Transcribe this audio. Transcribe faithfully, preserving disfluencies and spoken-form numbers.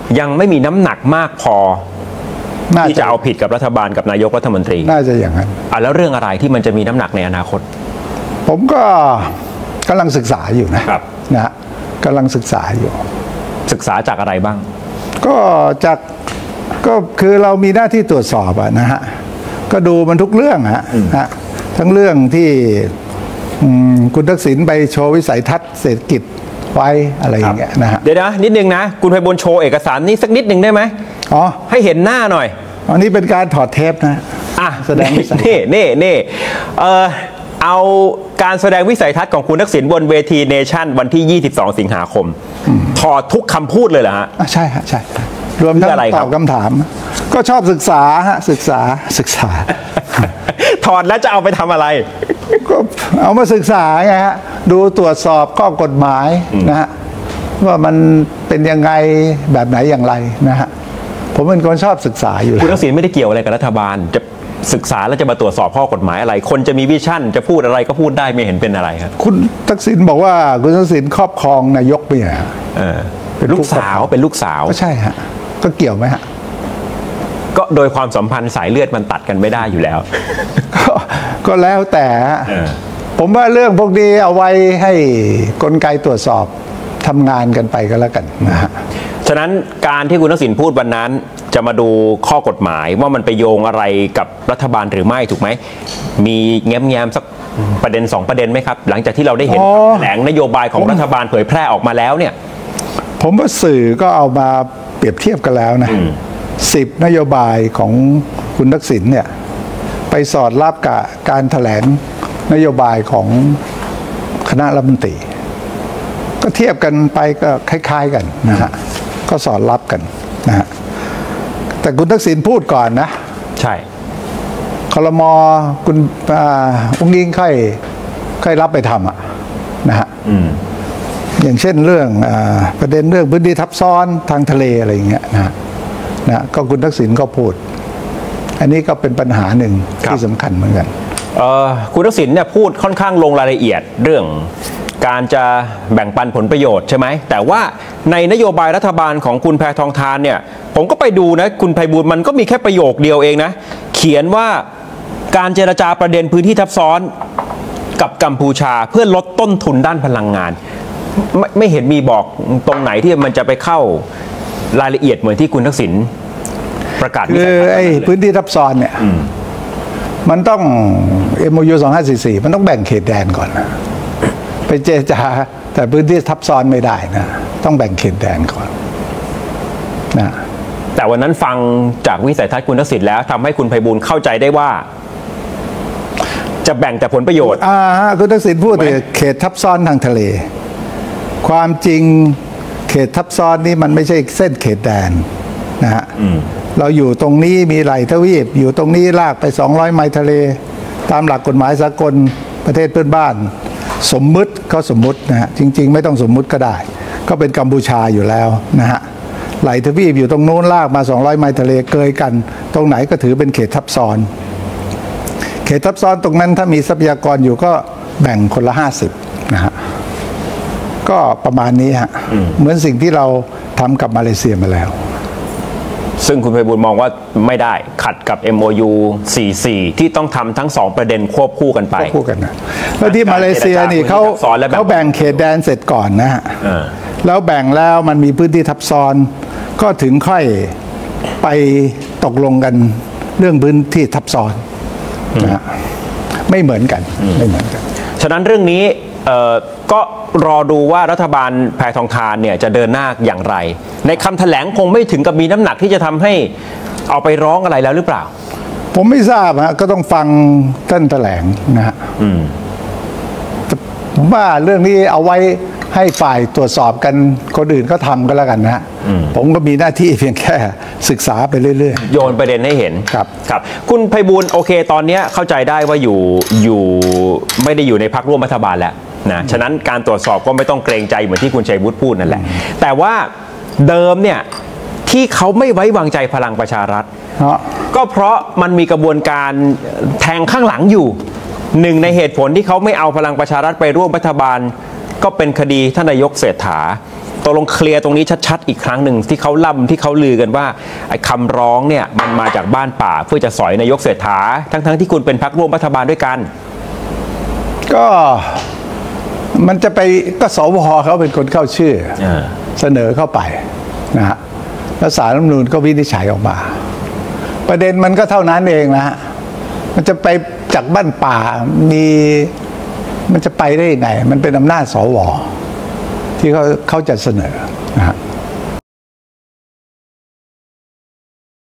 ยังไม่มีน้ำหนักมากพอที่จะเอาผิดกับรัฐบาลกับนายกรัฐมนตรีน่าจะอย่างนั้นอ่ะแล้วเรื่องอะไรที่มันจะมีน้ำหนักในอนาคตผมก็กำลังศึกษาอยู่นะครับนะกำลังศึกษาอยู่ศึกษาจากอะไรบ้างก็จากก็คือเรามีหน้าที่ตรวจสอบอะนะฮะก็ดูมันทุกเรื่องฮะนะทั้งเรื่องที่คุณทักษิณไปโชว์วิสัยทัศน์เศรษฐกิจไว้อะไรอย่างเงี้ยนะฮะเดี๋ยวนะนิดนึงนะคุณไพบูลย์โชว์เอกสารนี้สักนิดหนึ่งได้ไหมอ๋อให้เห็นหน้าหน่อยอันนี้เป็นการถอดเทปนะอ่ะแสดงวิสัยนี่นี่นี่เออเอาการแสดงวิสัยทัศน์ของคุณทักษิณบนเวทีเนชั่นวันที่ยี่สิบสองสิงหาคมถอดทุกคำพูดเลยเหรอฮะใช่ฮะใช่รวมทั้งตอบคำถามก็ชอบศึกษาฮะศึกษาศึกษาถอดแล้วจะเอาไปทำอะไรก็เอามาศึกษาไงฮะดูตรวจสอบข้อกฎหมายนะฮะว่ามันเป็นยังไงแบบไหนอย่างไรนะฮะผมเป็นคนชอบศึกษาอยู่คุณทักษิณไม่ได้เกี่ยวอะไรกับรัฐบาลจะศึกษาแล้วจะมาตรวจสอบข้อกฎหมายอะไรคนจะมีวิชั่นจะพูดอะไรก็พูดได้ไม่เห็นเป็นอะไรครับคุณทักษิณบอกว่าคุณทักษิณครอบครองนายกเนี่ยเป็นลูกสาวเป็นลูกสาวก็ใช่ฮะก็เกี่ยวไหมฮะก็โดยความสัมพันธ์สายเลือดมันตัดกันไม่ได้อยู่แล้วก็แล้วแต่ผมว่าเรื่องพวกนี้เอาไว้ให้กลไกตรวจสอบทำงานกันไปก็แล้วกันนะฮะฉะนั้นการที่คุณทักษิณพูดวันนั้นจะมาดูข้อกฎหมายว่ามันไปโยงอะไรกับรัฐบาลหรือไม่ถูกไหมมีแง้มๆสักประเด็นสองประเด็นไหมครับหลังจากที่เราได้เห็นแถลงนโยบายของรัฐบาลเผยแพร่ออกมาแล้วเนี่ยผมว่าสื่อก็เอามาเปรียบเทียบกันแล้วนะสิบนโยบายของคุณทักษิณเนี่ยไปสอดรับกับการแถลงนโยบายของคณะรัฐมนตรีก็เทียบกันไปก็คล้ายๆกันนะฮะก็สอดรับกันนะฮะแต่คุณทักษิณพูดก่อนนะใช่ครม.คุณอุ้งอิงค่อยค่อยรับไปทำอ่ะนะฮะอย่างเช่นเรื่องประเด็นเรื่องพื้นที่ทับซ้อนทางทะเลอะไรอย่างเงี้ยนะนะก็คุณทักษิณก็พูดอันนี้ก็เป็นปัญหาหนึ่งที่สำคัญเหมือนกันคุณทักษิณเนี่ยพูดค่อนข้างลงรายละเอียดเรื่องการจะแบ่งปันผลประโยชน์ใช่ไหมแต่ว่าในนโยบายรัฐบาลของคุณแพทองธารเนี่ยผมก็ไปดูนะคุณไพบูลย์มันก็มีแค่ประโยคเดียวเองนะเขียนว่าการเจรจาประเด็นพื้นที่ทับซ้อนกับกัมพูชาเพื่อลดต้นทุนด้านพลังงานไม่ไม่เห็นมีบอกตรงไหนที่มันจะไปเข้ารายละเอียดเหมือนที่คุณทักษิณประกาศคือไอ้พื้นที่ทับซ้อนเนี่ยมันต้อง เอ็ม โอ ยู สองพันห้าร้อยสี่สิบสี่มันต้องแบ่งเขตแดนก่อนนะไปเจรจาแต่พื้นที่ทับซ้อนไม่ได้นะต้องแบ่งเขตแดนก่อนนะแต่วันนั้นฟังจากวิสัยทัศน์คุณทักษิณแล้วทำให้คุณไพบูลย์เข้าใจได้ว่าจะแบ่งแต่ผลประโยชน์อ่าคุณทักษิณพูดถึงเขตทับซ้อนทางทะเลความจริงเขตทับซ้อนนี่มันไม่ใช่เส้นเขตแดนนะฮะเราอยู่ตรงนี้มีไหลทวีปอยู่ตรงนี้ลากไปสองร้อยไมล์ทะเลตามหลักกฎหมายสากลประเทศเพื่อนบ้านสมมุติเขาสมมุตินะฮะจริงๆไม่ต้องสมมุติก็ได้ก็เป็นกัมพูชาอยู่แล้วนะฮะไหลทวีปอยู่ตรงโน้นลากมาสองร้อยไมล์ทะเลเกยกันตรงไหนก็ถือเป็นเขตทับซ้อนเขตทับซ้อนตรงนั้นถ้ามีทรัพยากรอยู่ก็แบ่งคนละห้าสิบนะฮะก็ประมาณนี้ฮะเหมือนสิ่งที่เราทำกับมาเลเซียมาแล้วซึ่งคุณไพบูลย์มองว่าไม่ได้ขัดกับ เอ็ม โอ ยู สี่สิบสี่ ที่ต้องทำทั้งสองประเด็นควบคู่กันไปควบคู่กันนะแล้วที่มาเลเซียนี่เขาเขาแบ่งเขตแดนเสร็จก่อนนะฮะแล้วแบ่งแล้วมันมีพื้นที่ทับซ้อนก็ถึงค่อยไปตกลงกันเรื่องพื้นที่ทับซ้อนนะไม่เหมือนกันไม่เหมือนกันฉะนั้นเรื่องนี้ก็รอดูว่ารัฐบาลแพทองธารเนี่ยจะเดินหน้าอย่างไรในคำแถลงคงไม่ถึงกับมีน้ำหนักที่จะทำให้เอาไปร้องอะไรแล้วหรือเปล่าผมไม่ทราบฮะก็ต้องฟังท่านแถลงนะฮะผมว่าเรื่องนี้เอาไว้ให้ฝ่ายตรวจสอบกันคนอื่นก็ทำก็แล้วกันนะฮะผมก็มีหน้าที่เพียงแค่ศึกษาไปเรื่อยๆโยนประเด็นให้เห็นครับครับคุณไพบูลย์โอเคตอนนี้เข้าใจได้ว่าอยู่อยู่ไม่ได้อยู่ในพรรคร่วมรัฐบาลแล้วนะฉะนั้นการตรวจสอบก็ไม่ต้องเกรงใจเหมือนที่คุณชัยวุฒิพูดนั่นแหละแต่ว่าเดิมเนี่ยที่เขาไม่ไว้วางใจพลังประชารัฐก็เพราะมันมีกระบวนการแทงข้างหลังอยู่หนึ่งในเหตุผลที่เขาไม่เอาพลังประชารัฐไปร่วมรัฐบาลก็เป็นคดีท่านนายกเศรษฐาตกลงเคลียร์ตรงนี้ชัดๆอีกครั้งหนึ่งที่เขาล่ำที่เขาลือกันว่าไอ้คำร้องเนี่ยมันมาจากบ้านป่าเพื่อจะสอยนายกเศรษฐาทั้งๆที่คุณเป็นพรรคร่วมรัฐบาลด้วยกันก็มันจะไปก็สวเขาเป็นคนเข้าชื่อเสนอเข้าไปนะฮะแล้วศาลรัฐธรรมนูญก็วินิจฉัยออกมาประเด็นมันก็เท่านั้นเองนะฮะมันจะไปจากบ้านป่ามีมันจะไปได้ยังไงมันเป็นอำนาจสวที่เขาเขาจะเสนอ